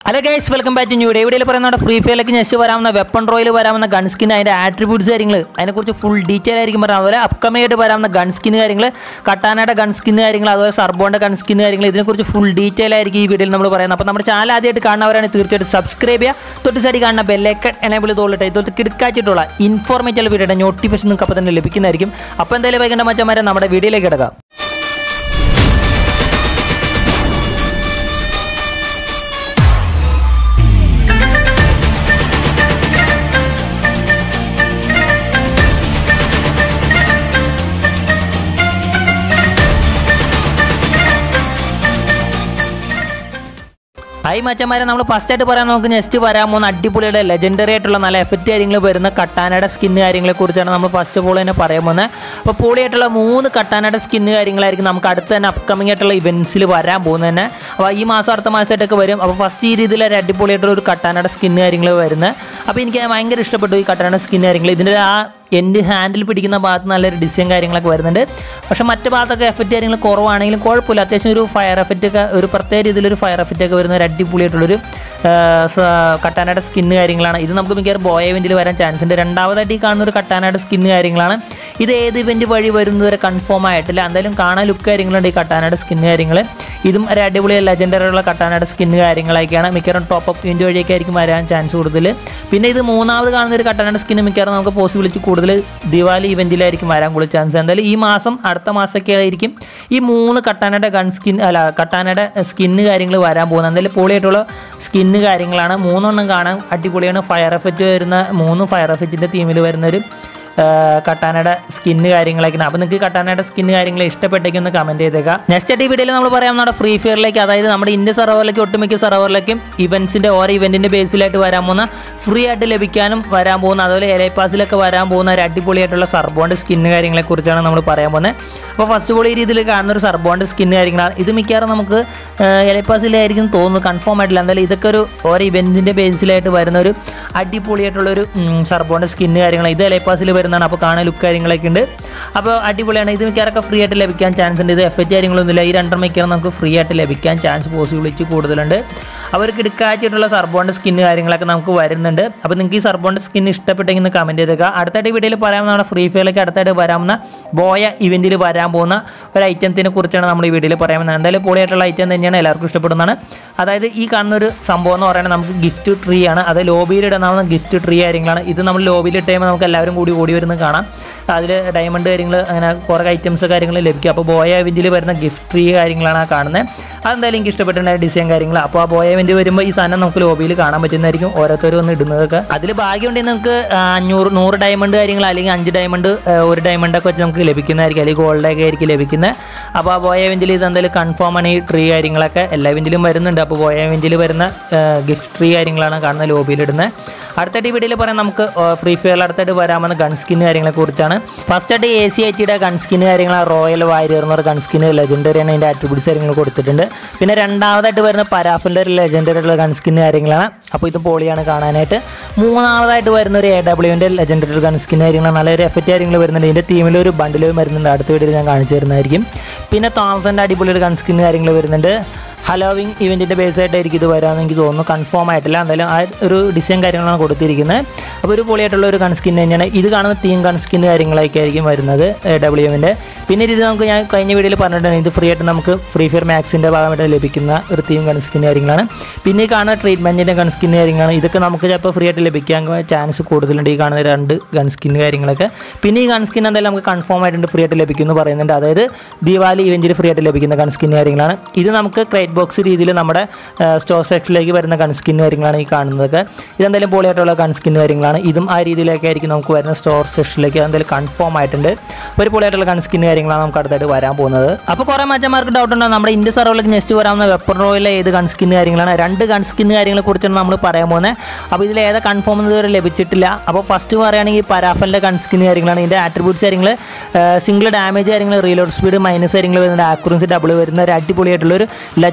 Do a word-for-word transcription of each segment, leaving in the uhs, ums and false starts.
Hello guys, welcome back to new day. Video പറയുന്ന free ഫയറിലേക്ക് next വരാവുന്ന weapon റോയിൽ വരാവുന്ന ഗൺ സ്കിൻ അതിന്റെ ആട്രിബ്യൂട്ട്സ് കാര്യങ്ങൾ അതിനെക്കുറിച്ച് ഫുൾ ഡീറ്റെയിൽ ആയിരിക്കും പറയുന്നത്. അതുപോലെ അപ്കമിംഗ് ആയിട്ട് വരാവുന്ന ഗൺ സ്കിൻ കാര്യങ്ങൾ, കട്ടാനയുടെ ഗൺ സ്കിൻ കാര്യങ്ങൾ, അതുപോലെ സർബോന്റെ ഗൺ സ്കിൻ കാര്യങ്ങൾ, ഇതിനെക്കുറിച്ച് ഫുൾ ഡീറ്റെയിൽ ആയിരിക്കും ഈ വീഡിയോയിൽ നമ്മൾ പറയുന്നത്. അപ്പോൾ നമ്മുടെ ചാനൽ ആദ്യമായിട്ട് കാണുന്നവരാണ് തീർച്ചയായിട്ടും സബ്സ്ക്രൈബ് ചെയ്യുക. തൊട്ട് സൈഡിൽ കാണുന്ന ബെല്ലൈക്കൺ എനേബിൾ ചെയ്തോളട്ടെ. ഇതുപോലത്തെ കിടക്കാച്ചിട്ടുള്ള ഇൻഫോർമേറ്റീവ് വീഡിയോയുടെ നോട്ടിഫിക്കേഷൻ നിങ്ങൾക്ക് അപ്പോൾ തന്നെ ലഭിക്കുന്നതായിരിക്കും. അപ്പോൾ എന്തായാലും വൈകേണ്ട മച്ചന്മാരെ നമ്മുടെ വീഡിയോയിലേക്ക് കിടക്കാം. ഹായ് മച്ചന്മാരെ, നമ്മൾ ഫസ്റ്റ് ആയിട്ട് പറയാൻ നമുക്ക് നെക്സ്റ്റ് വരാൻ പോകുന്ന അടിപൊളിയുടെ ലെജൻഡറി ആയിട്ടുള്ള നല്ല എഫക്റ്റ് കാര്യങ്ങൾ വരുന്ന കട്ടാനയുടെ സ്കിന്ന് കാര്യങ്ങളെ കുറിച്ചാണ് നമ്മൾ ഫസ്റ്റ് ഓഫ് ഓൾ തന്നെ പറയാൻ പോകുന്നത്. അപ്പോൾ പൊളിയായിട്ടുള്ള മൂന്ന് കട്ടാനയുടെ സ്കിന്ന് കാര്യങ്ങളായിരിക്കും നമുക്ക് അടുത്ത് തന്നെ അപ്കമിംഗ് ആയിട്ടുള്ള ഇവൻറ്റ്സിൽ വരാൻ പോകുന്നത് തന്നെ. അപ്പോൾ ഈ മാസം അടുത്ത മാസമായിട്ടൊക്കെ വരും. അപ്പോൾ ഫസ്റ്റ് ഈ രീതിയിൽ ഒരു അടിപൊളിയായിട്ടുള്ള ഒരു കട്ടാനയുടെ സ്കിന്ന് കാര്യങ്ങൾ വരുന്നത്. അപ്പോൾ എനിക്ക് ഭയങ്കര ഇഷ്ടപ്പെട്ടു ഈ കട്ടാനയുടെ സ്കിന്ന് കാര്യങ്ങൾ. ഇതിൻ്റെ ആ എൻ്റെ ഹാൻഡിൽ പിടിക്കുന്ന ഭാഗത്ത് നല്ലൊരു ഡിസൈൻ കാര്യങ്ങളൊക്കെ വരുന്നുണ്ട്. പക്ഷേ മറ്റു ഭാഗത്തൊക്കെ എഫക്റ്റ് കാര്യങ്ങൾ കുറവാണെങ്കിലും കുഴപ്പമില്ല. അത്യാവശ്യം ഒരു ഫയർ എഫക്റ്റ് ഒക്കെ ഒരു പ്രത്യേക രീതിയിലൊരു ഫയർ എഫക്റ്റ് ഒക്കെ വരുന്ന ഒരു അടിപൊളിയായിട്ടുള്ളൊരു കട്ടാനയുടെ സ്കിന്ന് കാര്യങ്ങളാണ്. ഇത് നമുക്ക് മിക്കവാറും ബോയ ഇവൻറ്റിൽ വരാൻ ചാൻസ് ഉണ്ട്. രണ്ടാമതായിട്ട് ഈ കാണുന്ന ഒരു കട്ടാനയുടെ സ്കിന്ന് കാര്യങ്ങളാണ്. ഇത് ഏത് ഇവൻറ്റ് വഴി വരുന്നവരെ കൺഫേം ആയിട്ടില്ല. എന്തായാലും കാണാൻ ലുക്ക് കാര്യങ്ങളുണ്ട് ഈ കട്ടാനയുടെ സ്കിന്ന് കാര്യങ്ങൾ. ഇതും ഒരു അടിപൊളി ലെജൻഡറിയുള്ള കട്ടാനയുടെ സ്കിന്ന് കാര്യങ്ങളൊക്കെയാണ്. മിക്കവാറും ടോപ്പ് അപ്പ് ഇവൻറ്റ് വഴിയൊക്കെ ആയിരിക്കും വരാൻ ചാൻസ് കൂടുതൽ. പിന്നെ ഇത് മൂന്നാമത് കാണുന്ന ഒരു കട്ടാനയുടെ സ്കിന്ന് മിക്കവാറും നമുക്ക് പോസിബിലിറ്റി കൂടുതൽ ദിവാലി ഇവൻറ്റിലായിരിക്കും വരാൻ കൂടുതൽ ചാൻസ്. എന്തായാലും ഈ മാസം അടുത്ത മാസമൊക്കെ ആയിരിക്കും ഈ മൂന്ന് കട്ടാനയുടെ ഗൺ സ്കിൻ അല്ല കട്ടാനയുടെ സ്കിന്ന് കാര്യങ്ങൾ വരാൻ പോകുന്നത്. എന്തായാലും പൊളിയായിട്ടുള്ള സ്കിന്ന് കാര്യങ്ങളാണ്. മൂന്നെണ്ണം കാണാൻ അടിപൊളിയാണ്. ഫയർ എഫക്റ്റ് വരുന്ന മൂന്ന് ഫയർ എഫക്റ്റിൻ്റെ തീമിൽ വരുന്നൊരു കട്ടാനയുടെ സ്കിന്ന് കാര്യങ്ങളൊക്കെയാണ്. അപ്പോൾ നിങ്ങൾക്ക് കട്ടാനയുടെ സ്കിന്ന് കാര്യങ്ങൾ ഇഷ്ടപ്പെട്ടേക്കും ഒന്ന് കമൻറ്റ് ചെയ്തേക്കാം. നെക്സ്റ്റ് ആയിട്ട് ഈ വീഡിയോയിൽ നമ്മൾ പറയാം നമ്മുടെ ഫ്രീ ഫയറിലേക്ക്, അതായത് നമ്മുടെ ഇന്ത്യ സെർവറിലേക്ക് ഒട്ടുമിക്ക സെർവറിലേക്കും ഇവൻറ്റ്സിൻ്റെ ഓരോ ഇവൻറ്റിൻ്റെ ബേസിലായിട്ട് വരാൻ പോകുന്ന ഫ്രീ ആയിട്ട് ലഭിക്കാനും വരാൻ പോകുന്ന, അതുപോലെ എലൈ പാസിലൊക്കെ വരാൻ പോകുന്ന ഒരു അടിപൊളിയായിട്ടുള്ള സർബോണ്ട് സ്കിന്ന് കാര്യങ്ങളെക്കുറിച്ചാണ് നമ്മൾ പറയാൻ പോകുന്നത്. അപ്പോൾ ഫസ്റ്റ് ഓൾ ഈ രീതിയിൽ കാണുന്ന ഒരു സർബോണ്ട് സ്കിന്ന് കാര്യങ്ങളാണ്. ഇത് മിക്കവാറും നമുക്ക് എലൈ പാസിലായിരിക്കും തോന്നുന്നു, കൺഫേം ആയിട്ടില്ല. എന്തായാലും ഇതൊക്കെ ഒരു ഓരോ ഇവൻറ്റിൻ്റെ ബേസിലായിട്ട് വരുന്ന ഒരു അടിപൊളിയായിട്ടുള്ളൊരു സർബോണ്ട് സ്കിന്ന് കാര്യങ്ങൾ. ഇത് എലൈ പാസിൽ വരുന്നതാണ്. അപ്പോൾ കാണാൻ ലുക്ക് കാര്യങ്ങളൊക്കെ ഉണ്ട്. അപ്പോൾ അടിപൊളിയാണ്. ഇത് മിക്കവാറൊക്കെ ഫ്രീ ആയിട്ട് ലഭിക്കാൻ ചാൻസ് ഉണ്ട്. ഇത് എഫക്റ്റ് കാര്യങ്ങളൊന്നുമില്ല. ഈ രണ്ടെണ്ണം മിക്കവാറും നമുക്ക് ഫ്രീ ആയിട്ട് ലഭിക്കാൻ ചാൻസ് പോസിബിലിറ്റി കൂടുതലുണ്ട്. അവർക്ക് എടുക്കാച്ചിട്ടുള്ള സർബോണ്ട് സ്കിന്ന് കാര്യങ്ങളൊക്കെ നമുക്ക് വരുന്നുണ്ട്. അപ്പോൾ നിങ്ങൾക്ക് ഈ സർബോണ്ട് സ്കിൻ ഇഷ്ടപ്പെട്ടെങ്കിൽ ഒന്ന് കമൻറ്റ് ചെയ്തേക്കുക. അടുത്തായിട്ട് വീഡിയോയിൽ പറയാവുന്ന നമ്മുടെ ഫ്രീ ഫയറിലേക്ക് അടുത്തായിട്ട് വരാവുന്ന ബോയ ഇവൻറ്റിൽ വരാൻ പോകുന്ന ഒരു ഐറ്റത്തിനെ കുറിച്ചാണ് നമ്മൾ ഈ വീഡിയോയിൽ പറയാവുന്നത്. എന്തായാലും പൊളിയായിട്ടുള്ള ഐറ്റം തന്നെയാണ്, എല്ലാവർക്കും ഇഷ്ടപ്പെടുന്നതാണ്. അതായത് ഈ കാണുന്ന ഒരു സംഭവം എന്ന് പറയുന്നത് നമുക്ക് ഗിഫ്റ്റ് ട്രീ ആണ്. അത് ലോബിയിൽ ഇടാവുന്ന ഗിഫ്റ്റ് ട്രീ കാര്യങ്ങളാണ്. ഇത് നമ്മൾ ലോബിയിൽ ഇട്ട് കഴിയുമ്പോൾ നമുക്ക് എല്ലാവരും കൂടി ഓടി വരുന്നത് കാണാം. അതിൽ ഡയമണ്ട് കാര്യങ്ങൾ അങ്ങനെ കുറേ ഐറ്റംസ് കാര്യങ്ങൾ ലഭിക്കും. അപ്പോൾ ബോയ ഇവൻറ്റിൽ വരുന്ന ഗിഫ്റ്റ് ട്രീ കാര്യങ്ങളാണ് ആ കാണുന്നത്. അതെന്തായാലും എനിക്ക് ഇഷ്ടപ്പെട്ടുള്ള ഡിസൈൻ കാര്യങ്ങൾ. അപ്പോൾ ആ ബോയ ഇവൻറ്റ് വരുമ്പോൾ ഈ സാധനം നമുക്ക് ലോബിയിൽ കാണാൻ പറ്റുന്നതായിരിക്കും, ഓരോരുത്തരും ഒന്ന് ഇടുന്നതൊക്കെ. അതിൽ ഭാഗ്യമുണ്ടെങ്കിൽ നമുക്ക് അഞ്ഞൂറ് നൂറ് ഡയമണ്ട് കാര്യങ്ങൾ അല്ലെങ്കിൽ അഞ്ച് ഡയമണ്ട് ഒരു ഡയമണ്ടൊക്കെ വെച്ച് നമുക്ക് ലഭിക്കുന്നതായിരിക്കും, അല്ലെങ്കിൽ ഗോൾഡൊക്കെ ആയിരിക്കും ലഭിക്കുന്നത്. അപ്പോൾ ആ ബോയ ഇവൻറ്റിൽ ഇത് എന്തായാലും കൺഫേം ആണ്. ഈ ട്രീ കാര്യങ്ങളൊക്കെ എല്ലാ ഇവൻറ്റിലും വരുന്നുണ്ട്. അപ്പോൾ ബോയ ഇവൻറ്റിൽ വരുന്ന ഗിഫ്റ്റ് ട്രീ കാര്യങ്ങളാണ് കാണുന്ന ലോബിയിൽ ഇടുന്നത്. അടുത്തായിട്ട് ഈ വീഡിയോയിൽ പറയാൻ നമുക്ക് ഫ്രീ ഫയറിൽ അടുത്തായിട്ട് വരാമെന്ന ഗൺ സ്കിന്ന് കാര്യങ്ങളെ കുറിച്ചാണ്. ഫസ്റ്റ് ആയിട്ട് എ സി ഐ ടിയുടെ ഗൺ സ്കിന്ന് കാര്യങ്ങൾ റോയൽ വാരിയർ എന്ന് പറഞ്ഞ ഗൺ സ്കിന്ന് ലെജൻഡറിയാണ്. അതിൻ്റെ ആട്രിബ്യൂട്ട്സ് കാര്യങ്ങൾ കൊടുത്തിട്ടുണ്ട്. പിന്നെ രണ്ടാമതായിട്ട് വരുന്ന പരാഫിൻ്റെ ഒരു ലെജൻഡറി ഉള്ള ഗൺ സ്കിന്ന് കാര്യങ്ങളാണ്. അപ്പോൾ ഇത് പോളിയാണ് കാണാനായിട്ട്. മൂന്നാമതായിട്ട് വരുന്ന ഒരു എ ഡബ്ല്യുവിൻ്റെ ലെജൻഡറി ഗൺ സ്കിന്ന് കാര്യങ്ങളാണ്. നല്ലൊരു എഫക്റ്റ് കാര്യങ്ങൾ വരുന്നുണ്ട്. ഇതിൻ്റെ ടീമിലൊരു ബണ്ടിൽ വരുന്നുണ്ട്. അടുത്ത വീഡിയോയിൽ ഞാൻ കാണിച്ചു തരുന്നതായിരിക്കും. പിന്നെ തോമസിൻ്റെ അടിപൊളി ഒരു ഗൺ സ്കിന്ന് കാര്യങ്ങൾ വരുന്നുണ്ട്. ഹലോവിങ് ഇവൻറ്റിൻ്റെ ബേസായിട്ടായിരിക്കും ഇത് വരാമെന്ന് എനിക്ക് തോന്നുന്നു, കൺഫേം ആയിട്ടില്ല. എന്തായാലും ആ ഒരു ഡിസൈൻ കാര്യങ്ങളാണ് കൊടുത്തിരിക്കുന്നത്. അപ്പോൾ ഒരു പൊളിയായിട്ടുള്ള ഒരു ഗൺ സ്കിൻ തന്നെയാണ്. ഇത് കാണുന്ന തീം ഗൺ സ്കിൻ കാര്യങ്ങളൊക്കെ ആയിരിക്കും വരുന്നത് ഡബ്ല്യുവിൻ്റെ. പിന്നെ ഇത് നമുക്ക് ഞാൻ കഴിഞ്ഞ വീഡിയോയിൽ പറഞ്ഞിട്ടുണ്ട്, ഇത് ഫ്രീ ആയിട്ട് നമുക്ക് ഫ്രീ ഫയർ മാക്സിൻ്റെ ഭാഗമായിട്ട് ലഭിക്കുന്ന ഒരു തീം ഗൺ സ്കിൻ കാര്യങ്ങളാണ്. പിന്നെ ഈ കാണുന്ന ട്രീറ്റ്മെൻറ്റിൻ്റെ ഗൺ സ്കിൻ കാര്യങ്ങളാണ്. ഇതൊക്കെ നമുക്ക് ചിലപ്പോൾ ഫ്രീ ആയിട്ട് ലഭിക്കാൻ ചാൻസ് കൂടുതലുണ്ട്, ഈ കാണുന്ന രണ്ട് ഗൺ സ്കിൻ കാര്യങ്ങളൊക്കെ. പിന്നെ ഈ ഗൺ സ്കിൻ എന്തായാലും നമുക്ക് കൺഫേം ആയിട്ടുണ്ട് ഫ്രീ ആയിട്ട് ലഭിക്കുമെന്ന് പറയുന്നുണ്ട്. അതായത് ദിവാലി ഇവൻറ്റിൽ ഫ്രീ ആയിട്ട് ലഭിക്കുന്ന ഗൺ സ്കിൻ കാര്യങ്ങളാണ്. ഇത് നമുക്ക് ക്രേറ്റ് ബോക്സ് രീതിയിൽ നമ്മുടെ സ്റ്റോർ സെക്ഷനിലേക്ക് വരുന്ന ഗൺ സ്കിൻ കാര്യങ്ങളാണ് ഈ കാണുന്നതൊക്കെ. ഇതെന്തായാലും പൊളിയായിട്ടുള്ള ഗൺ സ്കിൻ കാര്യങ്ങളാണ്. ഇതും ആ രീതിയിലൊക്കെ ആയിരിക്കും നമുക്ക് വരുന്ന സ്റ്റോർ സെക്ഷനിലേക്ക്. എന്തായാലും കൺഫേം ആയിട്ടുണ്ട്. ഒരു പൊളിയായിട്ടുള്ള ഗൺ സ്കിൻ കാര്യങ്ങളാണ് നമുക്ക് അടുത്തായിട്ട് വരാൻ പോകുന്നത്. അപ്പോൾ കുറേ മച്ചന്മാർക്ക് ഡൗട്ട് ഉണ്ടാകും, നമ്മുടെ ഇന്ത്യ സെർവറിലേക്ക് നെക്സ്റ്റ് വരാവുന്ന വെപ്പൺ റോയിലെ ഏത് ഗൺ സ്കിൻ കാര്യങ്ങളാണ്. രണ്ട് ഗൺ സ്കിൻ കാര്യങ്ങളെ കുറിച്ചാണ് നമ്മൾ പറയാൻ പോകുന്നത്. അപ്പോൾ ഇതിൽ ഏതാ കൺഫേം ഇതുവരെ ലഭിച്ചിട്ടില്ല. അപ്പോൾ ഫസ്റ്റ് പറയുകയാണെങ്കിൽ പരാഫലിൻ്റെ ഗൺ സ്കിൻ കാര്യങ്ങളാണ്. ഇതിൻ്റെ ആട്രിബ്യൂട്ട്സ് കാര്യങ്ങൾ സിംഗിൾ ഡാമേജ് കാര്യങ്ങൾ, റീലോഡ് സ്പീഡ് മൈനസ് കാര്യങ്ങൾ വരുന്നുണ്ട്, ആക്യുറൻസി ഡബിൾ വരുന്ന ഒരു അടിപൊളിയായിട്ടുള്ളൊരു ലെജൻഡ്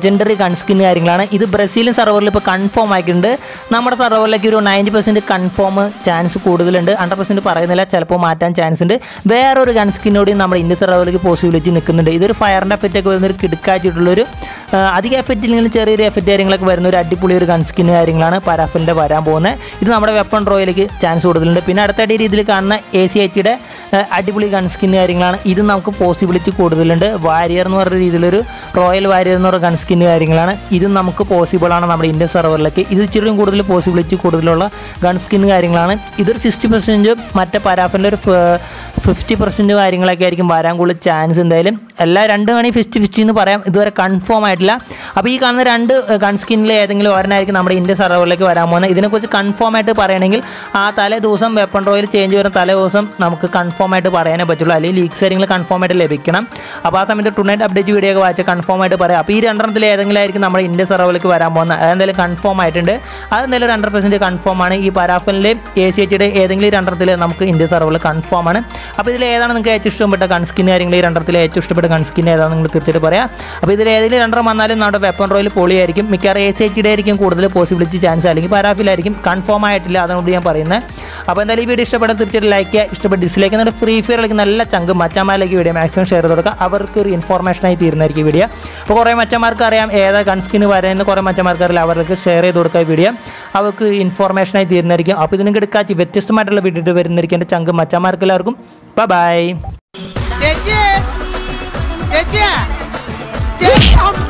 ലെജൻഡറി ഗൺ സ്കിൻ കാര്യങ്ങളാണ്. ഇത് ബ്രസീലിയൻ സെർവറിൽ ഇപ്പോൾ കൺഫേം ആയിട്ടുണ്ട്. നമ്മുടെ സെർവറിലേക്ക് ഒരു നയൻറ്റി പെർസെൻറ്റ് കൺഫേം ചാൻസ് കൂടുതലുണ്ട്. ഹൺഡ്രഡ് പെർസെൻറ്റ് പറയുന്നില്ല, ചിലപ്പോൾ മാറ്റാൻ ചാൻസ് ഉണ്ട്. വേറൊരു ഗൺ സ്കിന്നോടെയും നമ്മുടെ ഇന്ത്യൻ സെർവറിലേക്ക് പോസിബിലിറ്റി നിൽക്കുന്നുണ്ട്. ഇതൊരു ഫയറിൻ്റെ എഫക്റ്റൊക്കെ വരുന്നൊരു കിടക്കാച്ചിട്ടുള്ളൊരു അധികം എഫക്റ്റ് ഇല്ലെങ്കിൽ ചെറിയൊരു എഫക്റ്റ് കാര്യങ്ങളൊക്കെ വരുന്ന ഒരു അടിപൊളി ഒരു ഗൺ സ്കിൻ കാര്യങ്ങളാണ് പാരാഫിലിൻ്റെ വരാൻ പോകുന്നത്. ഇത് നമ്മുടെ വെപ്പൺ ഡ്രോയിലേക്ക് ചാൻസ് കൂടുതലുണ്ട്. പിന്നെ അടുത്തടി രീതിയിൽ കാണുന്ന എ സി എച്ചിയുടെ അടിപൊളി ഗൺ സ്കിൻ കാര്യങ്ങളാണ്. ഇത് നമുക്ക് പോസിബിലിറ്റി കൂടുതലുണ്ട്. വാരിയർ എന്ന് പറഞ്ഞ രീതിയിലൊരു റോയൽ വാരിയർ എന്ന് പറയുന്ന ഗൺ സ്കിൻ കാര്യങ്ങളാണ്. ഇതും നമുക്ക് പോസിബിളാണ് നമ്മുടെ ഇന്ത്യൻ സെർവറിലേക്ക്. ഇത് ഇച്ചിരി കൂടുതൽ പോസിബിലിറ്റി കൂടുതലുള്ള ഗൺ സ്കിൻ കാര്യങ്ങളാണ്. ഇതൊരു സിക്സ്റ്റി പെർസെൻറ്റ് മറ്റേ പാരാഫിൻ്റെ ഒരു ഫിഫ്റ്റി പെർസെൻറ്റ് കാര്യങ്ങളൊക്കെ ആയിരിക്കും വരാൻ കൂടുതൽ ചാൻസ്. എന്തായാലും എല്ലാ രണ്ട് മണി ഫിഫ്റ്റി ഫിഫ്റ്റി എന്ന് പറയാം, ഇതുവരെ കൺഫേം ആയിട്ടില്ല. അപ്പോൾ ഈ കാണുന്ന രണ്ട് ഗൺ സ്കിന്നിൽ ഏതെങ്കിലും ഒരെണ്ണമായിരിക്കും നമ്മുടെ ഇന്ത്യൻ സെർവറിലേക്ക് വരാൻ പോകുന്നത്. ഇതിനെക്കുറിച്ച് കൺഫേം ആയിട്ട് പറയുകയാണെങ്കിൽ ആ തലേ ദിവസം വെപ്പൺ ഡ്രോയിൽ ചേഞ്ച് വരുന്ന തലേ ദിവസം നമുക്ക് കൺഫേം ആയിട്ട് പറയാനേ പറ്റുള്ളൂ. അല്ലെങ്കിൽ ലീക്സ് കാര്യങ്ങൾ കൺഫേം ആയിട്ട് ലഭിക്കണം. അപ്പോൾ ആ സമയത്ത് ടുനൈറ്റ് അപ്ഡേറ്റ് വീഡിയോ ഒക്കെ വായിച്ച് കൺഫേം ആയിട്ട് പറയാം. അപ്പോൾ ഈ രണ്ടെണ്ണത്തിൽ ഏതെങ്കിലും ആയിരിക്കും നമ്മുടെ ഇന്ത്യൻ സെർവറിലേക്ക് വരാൻ പോകുന്നത്. അതെന്തായാലും കൺഫേം ആയിട്ടുണ്ട്. അതെന്തായാലും ഒരു ഹൺഡ്രഡ് പെർസെൻറ്റ് കൺഫേം ആണ്. ഈ പാരാഫിലിൻ്റെയും എ സി എച്ചിയുടെ ഏതെങ്കിലും രണ്ടെണ്ണത്തിൽ നമുക്ക് ഇന്ത്യൻ സെർവറിൽ കൺഫേം ആണ്. അപ്പോൾ ഇതിൽ ഏതാണ് നിങ്ങൾക്ക് ഏറ്റവും ഇഷ്ടപ്പെട്ട ഗൺ സ്കിൻ കാര്യങ്ങൾ, ഈ രണ്ടെണ്ണത്തിൽ ഏറ്റവും ഇഷ്ടപ്പെട്ട ഗൺ സ്കിൻ ഏതാണ് നിങ്ങൾ തീർച്ചയായിട്ടും പറയാം. അപ്പോൾ ഇതിൽ ഏതെങ്കിലും രണ്ടെണ്ണം വന്നാലും നമ്മുടെ വെപ്പൺ റോയിൽ പൊളിയായിരിക്കും. മിക്കവാറും എ സി എച്ചിയുടെ ആയിരിക്കും കൂടുതൽ പോസിബിലിറ്റി ചാൻസ്, അല്ലെങ്കിൽ പാരാഫിലായിരിക്കും. കൺഫേം ആയിട്ടില്ല, അതുകൊണ്ട് ഞാൻ പറയുന്നത്. അപ്പോൾ എന്തായാലും ഈ വീഡിയോ ഇഷ്ടപ്പെട്ടാൽ തീർച്ചയായിട്ടും ലൈക്ക് ചെയ്യുക. ഇഷ്ടപ്പെട്ട ഡിസ്ലൈക്ക് എന്നിട്ട് ഫ്രീ ഫയറിലേക്ക് നല്ല ചങ്ക് മച്ചന്മാരിലേക്ക് വീഡിയോ മാക്സിമം ഷെയർ ചെയ്ത് കൊടുക്കുക. അവർക്ക് ഒരു ഇൻഫോർമേഷനായി തീരുന്നതായിരിക്കും വീഡിയോ. അപ്പോൾ കുറേ മച്ചന്മാർക്ക് അറിയാം ഏതാ ഗൺ സ്കിൻ വരുന്നത്, കുറേ മച്ചന്മാർക്ക് അറിയില്ല. അവർക്ക് ഷെയർ ചെയ്ത് കൊടുക്കുക വീഡിയോ, അവർക്ക് ഇൻഫോർമേഷനായി തീരുന്നതായിരിക്കും. അപ്പോൾ ഇതിനും എടുക്കാച്ച് വ്യത്യസ്തമായിട്ടുള്ള വീഡിയോ വരുന്നതായിരിക്കും എൻ്റെ ചങ്ക് മച്ചന്മാർക്ക് എല്ലാവർക്കും. ബൈ.